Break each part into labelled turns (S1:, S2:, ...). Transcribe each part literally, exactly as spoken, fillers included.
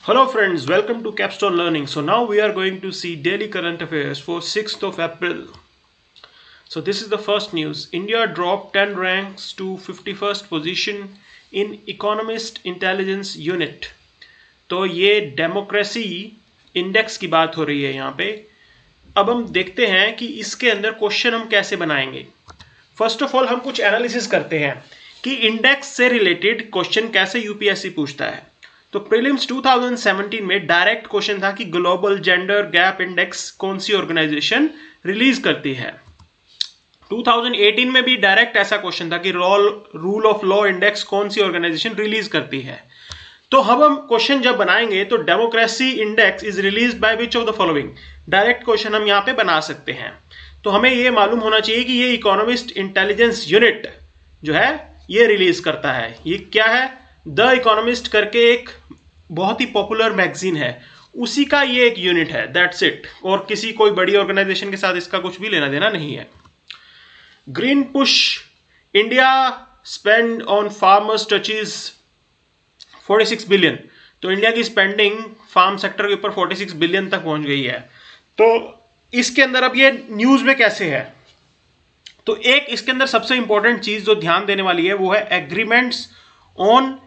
S1: Hello friends, welcome to Capstone Learning. So now we are going to see daily current affairs for sixth of April. So this is the first news. India dropped ten ranks to fifty-first position in Economist Intelligence Unit. तो ये democracy index की बात हो रही है यहाँ पे. अब हम देखते हैं कि इसके अंदर क्वेश्चन हम कैसे बनाएंगे. फर्स्ट ऑफ ऑल हम कुछ एनालिसिस करते हैं कि इंडेक्स से रिलेटेड क्वेश्चन कैसे यूपीएससी पूछता है. तो प्रीलिम्स दो हज़ार सत्रह में डायरेक्ट क्वेश्चन था कि ग्लोबल जेंडर गैप इंडेक्स कौन सी ऑर्गेनाइजेशन रिलीज करती है. दो हज़ार अठारह में भी डायरेक्ट ऐसा क्वेश्चन था कि रूल ऑफ लॉ इंडेक्स कौन सी ऑर्गेनाइजेशन रिलीज करती है. तो अब हम क्वेश्चन जब बनाएंगे तो democracy index is release by which of the following. Direct question हम यहाँ पे बना सकते हैं. तो हमें ये मालूम होना चाहिए कि ये इकोनॉमिस्ट इंटेलिजेंस यूनिट जो है ये रिलीज करता है. ये क्या है? द इकोनॉमिस्ट करके एक बहुत ही पॉपुलर मैगजीन है, उसी का ये एक यूनिट है. That's it. और किसी कोई बड़ी ऑर्गेनाइजेशन के साथ इसका कुछ भी लेना देना नहीं है. Green push India spend on farmers touches छियालीस बिलियन. तो इंडिया की स्पेंडिंग फार्म सेक्टर के ऊपर छियालीस बिलियन तक पहुंच गई है. तो इसके अंदर अब ये न्यूज में कैसे है, तो एक इसके अंदर सबसे इंपॉर्टेंट चीज जो ध्यान देने वाली है वो है एग्रीमेंट्स ऑन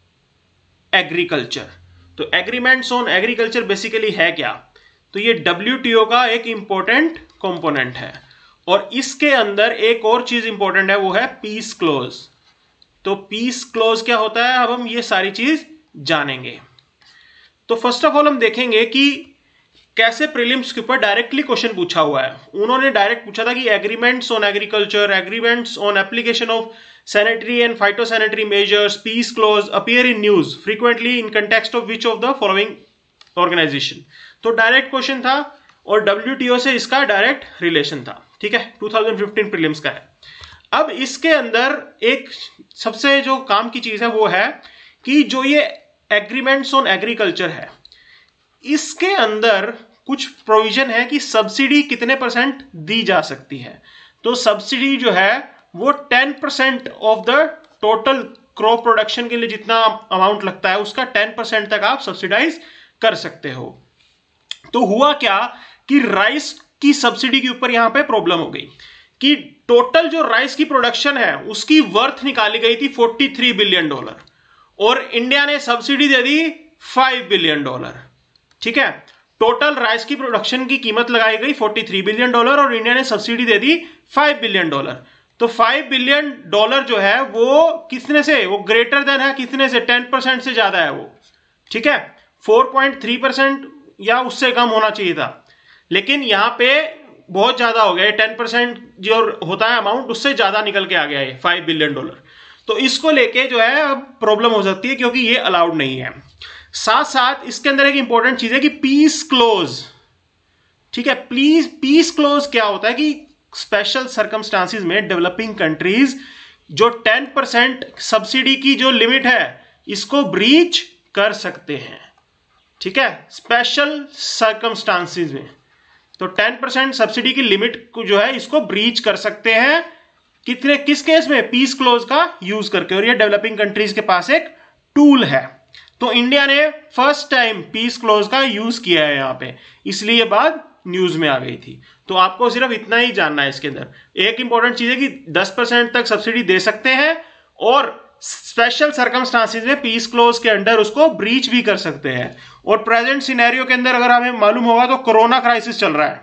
S1: एग्रीकल्चर. तो एग्रीमेंट्स ऑन एग्रीकल्चर बेसिकली है क्या? तो ये डब्ल्यूटीओ का एक इंपॉर्टेंट कंपोनेंट है और इसके अंदर एक और चीज इंपॉर्टेंट है वो है पीस क्लोज. तो पीस क्लोज क्या होता है, अब हम ये सारी चीज जानेंगे. तो फर्स्ट ऑफ ऑल हम देखेंगे कि कैसे प्रीलिम्स के ऊपर डायरेक्टली क्वेश्चन पूछा हुआ है. उन्होंने डायरेक्ट पूछा था कि agreements on agriculture, agreements on application of sanitary and phytosanitary measures, peace clause appear in news frequently in context of which of the following organisation. तो डायरेक्ट क्वेश्चन था और डब्ल्यूटीओ से इसका डायरेक्ट रिलेशन था. ठीक है, दो हज़ार पंद्रह प्रीलिम्स का है. अब इसके अंदर एक सबसे जो काम की चीज है वो है कि जो ये एग्रीमेंट्स ऑन एग्रीकल्चर है इसके अंदर कुछ प्रोविजन है कि सब्सिडी कितने परसेंट दी जा सकती है. तो सब्सिडी जो है वो ten percent of the total crop production के लिए जितना अमाउंट लगता है उसका टेन परसेंट तक आप सब्सिडाइज कर सकते हो. तो हुआ क्या कि राइस की सब्सिडी के ऊपर यहां पे प्रॉब्लम हो गई कि टोटल जो राइस की प्रोडक्शन है उसकी वर्थ निकाली गई थी तैंतालीस बिलियन डॉलर और इंडिया ने सब्सिडी दे दी पाँच बिलियन डॉलर. ठीक है, टोटल राइस की प्रोडक्शन की कीमत लगाई गई तैंतालीस बिलियन डॉलर और इंडिया ने सब्सिडी दे दी पाँच बिलियन डॉलर. तो पाँच बिलियन डॉलर जो है वो कितने से, वो ग्रेटर देन है कितने से, टेन परसेंट से ज्यादा है वो. ठीक है, चार पॉइंट तीन परसेंट या उससे कम होना चाहिए था, लेकिन यहां पे बहुत ज्यादा हो गया. टेन परसेंट जो होता है अमाउंट उससे ज्यादा निकल के आ गया है पाँच बिलियन डॉलर. तो इसको लेके जो है अब प्रॉब्लम हो सकती है क्योंकि ये अलाउड नहीं है. साथ साथ इसके अंदर एक इंपॉर्टेंट चीज है कि पीस क्लोज. ठीक है, प्लीज पीस क्लोज क्या होता है कि स्पेशल सर्कमस्टांसिस में डेवलपिंग कंट्रीज जो टेन परसेंट सब्सिडी की जो लिमिट है इसको ब्रीच कर सकते हैं. ठीक है, स्पेशल सर्कमस्टांसिस में तो टेन परसेंट सब्सिडी की लिमिट को जो है इसको ब्रीच कर सकते हैं. कितने, किस केस में? पीस क्लोज का यूज करके. और ये डेवलपिंग कंट्रीज के पास एक टूल है. तो इंडिया ने फर्स्ट टाइम पीस क्लोज का यूज किया है यहां पे, इसलिए बात न्यूज में आ गई थी. तो आपको सिर्फ इतना ही जानना है. इसके अंदर एक इंपॉर्टेंट चीज है कि दस परसेंट तक सब्सिडी दे सकते हैं और स्पेशल सर्कमस्टांसिस में पीस क्लोज के अंडर उसको ब्रीच भी कर सकते हैं. और प्रेजेंट सिनेरियो के अंदर अगर हमें मालूम होगा तो कोरोना क्राइसिस चल रहा है.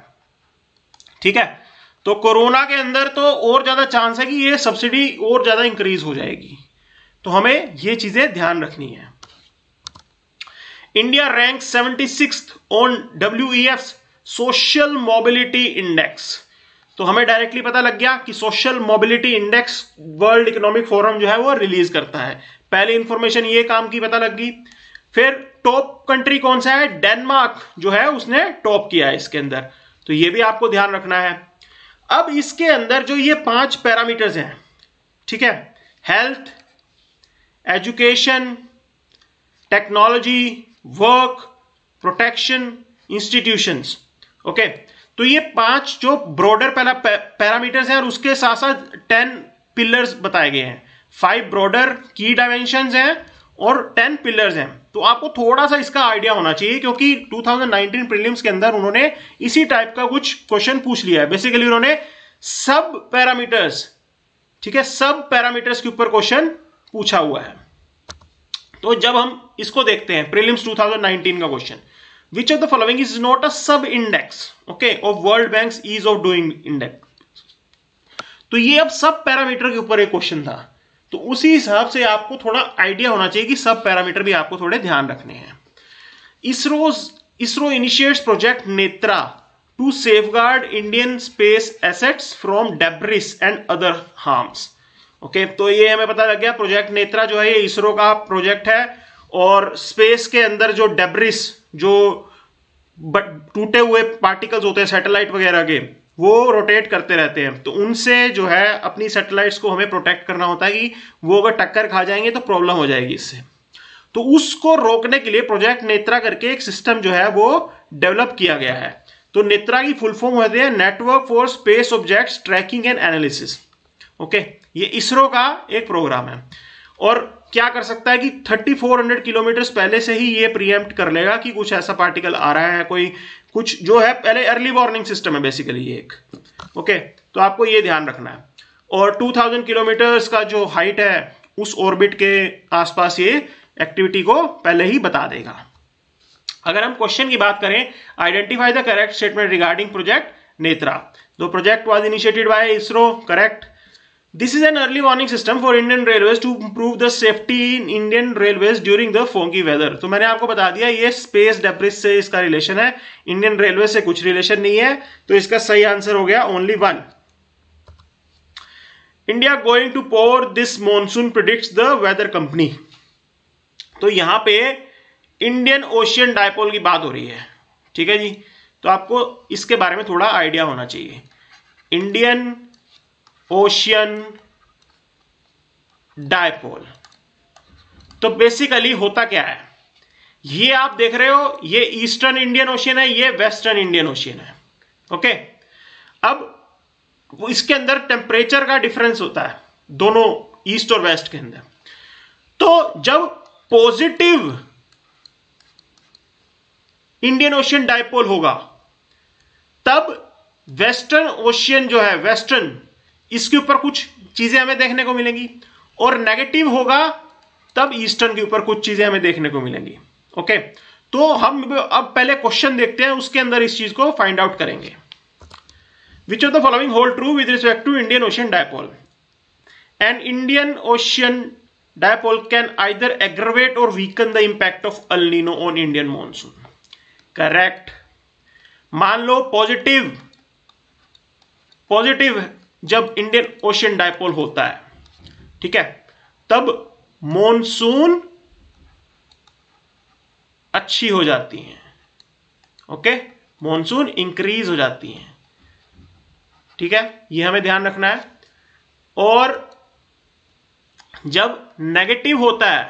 S1: ठीक है, तो कोरोना के अंदर तो और ज्यादा चांस है कि ये सब्सिडी और ज्यादा इंक्रीज हो जाएगी. तो हमें ये चीजें ध्यान रखनी है. India rank seventy sixth on W E F social mobility index. तो हमें डायरेक्टली पता लग गया कि social mobility index world economic forum जो है वो रिलीज करता है. पहले इंफॉर्मेशन ये काम की पता लग गई. फिर टॉप कंट्री कौन सा है? डेनमार्क जो है उसने टॉप किया है इसके अंदर. तो ये भी आपको ध्यान रखना है. अब इसके अंदर जो ये पांच पैरामीटर्स हैं, ठीक है, health, education, technology, work, protection, institutions. Okay, तो ये पांच जो ब्रॉडर पहला पैरामीटर्स हैं और उसके साथ साथ टेन पिलर्स बताए गए हैं. फाइव ब्रॉडर की डायमेंशंस हैं और टेन पिलर्स हैं। तो आपको थोड़ा सा इसका आइडिया होना चाहिए, क्योंकि टू थाउजेंड नाइनटीन प्रीलिम्स के अंदर उन्होंने इसी टाइप का कुछ क्वेश्चन पूछ लिया है। बेसिकली उन्होंने सब पैरामीटर्स, ठीक है, सब पैरामीटर्स के ऊपर क्वेश्चन पूछा हुआ है। तो जब हम इसको देखते हैं प्रीलिम्स टू थाउजेंड नाइनटीन का question, which of the following is not a sub index okay of world bank's ease of doing index. तो ये अब सब पैरामीटर के ऊपर एक क्वेश्चन था, तो उसी हिसाब से आपको थोड़ा आइडिया होना चाहिए कि सब पैरामीटर भी आपको थोड़े ध्यान रखने हैं। ISRO ISRO initiates project Netra to safeguard Indian space assets from debris and other harms. Okay, तो ये हमें पता लग गया प्रोजेक्ट नेत्रा जो है ये इसरो का प्रोजेक्ट है, और स्पेस के अंदर जो डेब्रिस, जो टूटे हुए पार्टिकल्स होते हैं सैटेलाइट वगैरह के, वो रोटेट करते रहते हैं, तो उनसे जो है अपनी सैटेलाइट्स को हमें प्रोटेक्ट करना होता है कि वो अगर टक्कर खा जाएंगे तो प्रॉब्लम हो जाएगी इससे। तो उसको रोकने के लिए प्रोजेक्ट नेत्रा करके एक सिस्टम जो है वो डेवलप किया गया है। तो नेत्रा की फुल फॉर्म होती है network for space objects tracking and analysis. Okay, ये इसरो का एक प्रोग्राम है, और क्या कर सकता है कि थर्टी फोर हंड्रेड किलोमीटर पहले से ही ये प्रीएम्प्ट कर लेगा कि कुछ ऐसा पार्टिकल आ रहा है, कोई कुछ जो है पहले अर्ली वार्निंग सिस्टम है बेसिकली ये एक। ओके, तो आपको ये ध्यान रखना है। और टू थाउजेंड किलोमीटर्स का जो हाइट है उस ऑर्बिट के आसपास ये एक्टिविटी को पहले ही बता देगा। अगर हम क्वेश्चन की बात करें, identify the correct statement regarding project Netra. The project was initiated by ISRO, correct. This is an early warning system for Indian Railways to improve the safety in Indian Railways during the foggy weather। तो मैंने आपको बता दिया ये space debris से इसका relation है, Indian railway से कुछ रिलेशन नहीं है, तो इसका सही आंसर हो गया only one. India going to pour this monsoon predicts the weather company. तो यहां पे इंडियन ओशियन डायपोल की बात हो रही है, ठीक है जी। तो आपको इसके बारे में थोड़ा आइडिया होना चाहिए। इंडियन ओशियन डायपोल, तो बेसिकली होता क्या है, ये आप देख रहे हो ये ईस्टर्न इंडियन ओशियन है, ये वेस्टर्न इंडियन ओशियन है। ओके, अब इसके अंदर टेम्परेचर का डिफरेंस होता है दोनों ईस्ट और वेस्ट के अंदर। तो जब पॉजिटिव इंडियन ओशियन डायपोल होगा तब वेस्टर्न ओशियन जो है, वेस्टर्न, इसके ऊपर कुछ चीजें हमें देखने को मिलेंगी, और नेगेटिव होगा तब ईस्टर्न के ऊपर कुछ चीजें हमें देखने को मिलेंगी। ओके, तो हम अब पहले क्वेश्चन देखते हैं, उसके अंदर इस चीज को फाइंड आउट करेंगे। Which of the following hold true with respect to Indian Ocean dipole? An Indian Ocean dipole can either aggravate or weaken the impact of El Nino on Indian monsoon. Correct. मान लो positive positive जब Indian Ocean dipole होता है, ठीक है, तब monsoon अच्छी हो जाती है। ओके, मॉनसून इंक्रीज हो जाती है, ठीक है, ये हमें ध्यान रखना है। और जब नेगेटिव होता है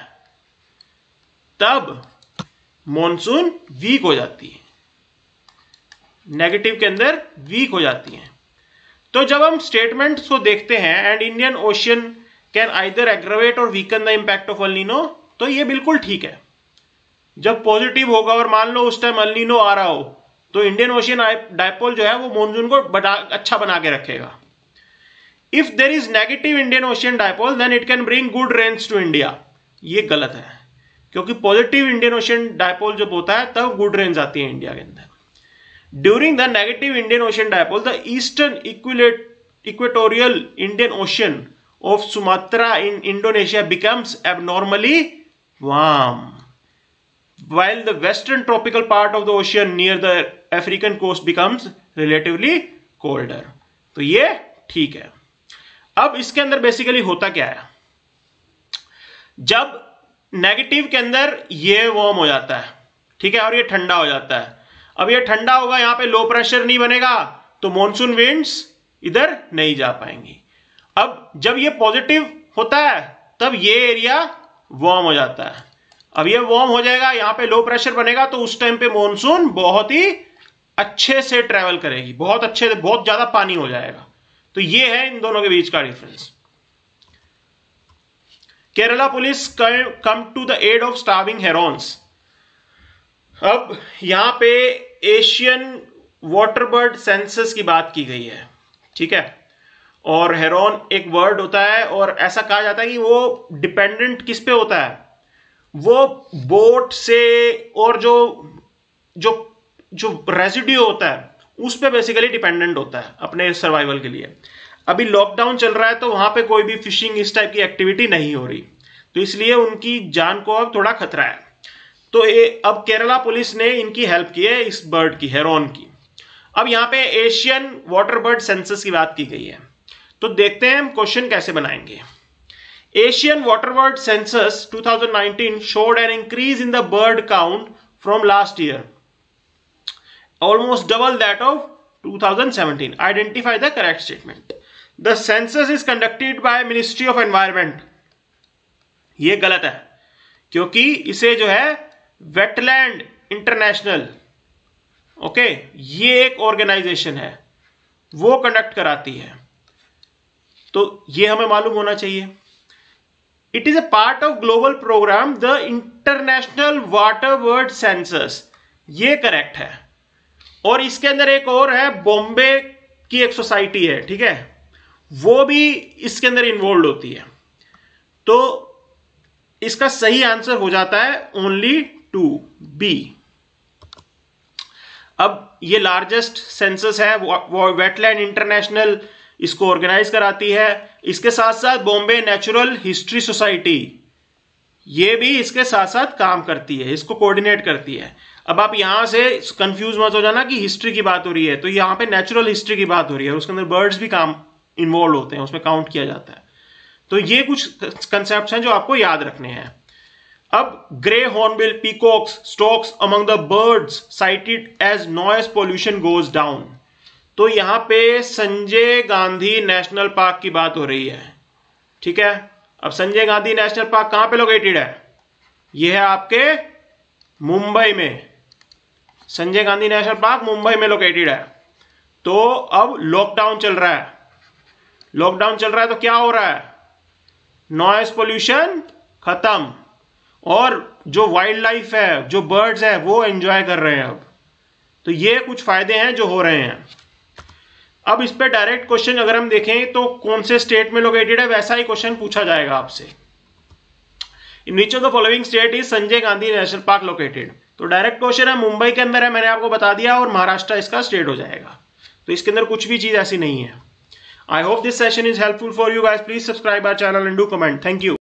S1: तब मॉनसून वीक हो जाती है, नेगेटिव के अंदर वीक हो जाती है। तो जब हम स्टेटमेंट्स को देखते हैं, and Indian Ocean can either aggravate or weaken the impact of El Nino, तो ये बिल्कुल ठीक है। जब पॉजिटिव होगा और मान लो उस टाइम एल नीनो आ रहा हो, तो इंडियन ओशियन डायपोल जो है वो मॉनसून को बड़ा अच्छा बना के रखेगा। If there is negative Indian Ocean dipole then it can bring good rains to India. ये गलत है, क्योंकि पॉजिटिव इंडियन ओशियन डायपोल जब होता है तब गुड रेन्स आती है इंडिया के अंदर। During the negative Indian Ocean dipole, the eastern equatorial Indian Ocean of Sumatra in Indonesia becomes abnormally warm, while the western tropical part of the ocean near the African coast becomes relatively colder. तो ये ठीक है। अब इसके अंदर basically होता क्या है, जब नेगेटिव के अंदर ये वार्म हो जाता है, ठीक है, और ये ठंडा हो जाता है। अब ये ठंडा होगा, यहां पे लो प्रेशर नहीं बनेगा, तो मॉनसून विंड्स इधर नहीं जा पाएंगी। अब जब ये पॉजिटिव होता है तब ये एरिया वार्म हो जाता है। अब ये वार्म हो जाएगा, यहां पे लो प्रेशर बनेगा, तो उस टाइम पे मॉनसून बहुत ही अच्छे से ट्रेवल करेगी, बहुत अच्छे से, बहुत ज्यादा पानी हो जाएगा। तो ये है इन दोनों के बीच का difference. Kerala police come to the aid of starving herons. अब यहां पे एशियन वाटर बर्ड सेंसस की बात की गई है, ठीक है। और हेरॉन एक वर्ड होता है और ऐसा कहा जाता है कि वो डिपेंडेंट किस पे होता है, वो बोट से और जो जो जो रेजिड्यू होता है उस पे बेसिकली डिपेंडेंट होता है अपने सर्वाइवल के लिए। अभी लॉकडाउन चल रहा है तो वहां पे कोई भी फिशिंग इस टाइप की एक्टिविटी नहीं हो रही, तो इसलिए उनकी जान को अब थोड़ा खतरा है। तो ये अब केरला पुलिस ने इनकी हेल्प की है, इस बर्ड की, हेरॉन की। अब यहां पे एशियन वाटर बर्ड सेंसस की बात की गई है, तो देखते हैं हम क्वेश्चन कैसे बनाएंगे। Asian water bird census twenty nineteen showed an increase in the bird count from last year, almost double that of twenty seventeen. Identify the correct statement. The census is conducted by Ministry of Environment. ये गलत है क्योंकि इसे जो है wetland international, okay, ये एक organisation है, वो कंडक्ट कराती है, तो ये हमें मालूम होना चाहिए। It is a part of global programme the international water bird census, ये करेक्ट है। और इसके अंदर एक और है, बॉम्बे की एक सोसाइटी है, ठीक है, वो भी इसके अंदर इन्वॉल्व होती है, तो इसका सही आंसर हो जाता है ओनली टू बी। अब ये लार्जेस्ट सेंसस है, वो वेटलैंड इंटरनेशनल इसको ऑर्गेनाइज कराती है। इसके साथ साथ बॉम्बे नेचुरल हिस्ट्री सोसाइटी, ये भी इसके साथ साथ काम करती है, इसको कोऑर्डिनेट करती है। अब आप यहां से कंफ्यूज मत हो जाना कि हिस्ट्री की बात हो रही है, तो यहां पे नेचुरल हिस्ट्री की बात हो रही है, उसके अंदर बर्ड्स भी काम इन्वॉल्व होते हैं, उसमें काउंट किया जाता है। तो ये कुछ कंसेप्ट हैं जो आपको याद रखने हैं। अब grey hornbill peacocks storks among the birds sighted as noise pollution goes down, तो यहां पे संजय गांधी नेशनल पार्क की बात हो रही है, ठीक है। अब संजय गांधी नेशनल पार्क कहां पे लोकेटेड है, यह है आपके मुंबई में, संजय गांधी नेशनल पार्क मुंबई में लोकेटेड है। तो अब लॉकडाउन चल रहा है, लॉकडाउन चल रहा है तो क्या हो रहा है, नॉइज पोल्यूशन खत्म, और जो वाइल्ड लाइफ है, जो बर्ड्स है, वो एंजॉय कर रहे हैं अब। तो ये कुछ फायदे हैं जो हो रहे हैं। अब इस पे डायरेक्ट क्वेश्चन अगर हम देखें तो कौन से स्टेट में लोकेटेड है, वैसा ही क्वेश्चन पूछा जाएगा आपसे। In which of the following state is Sanjay Gandhi national park located, तो डायरेक्ट क्वेश्चन है, मुंबई के अंदर है, मैंने आपको बता दिया, और महाराष्ट्र इसका स्टेट हो जाएगा। तो इसके अंदर कुछ भी चीज ऐसी नहीं है। I hope this session is helpful for you guys. Please subscribe our channel and do comment. Thank you.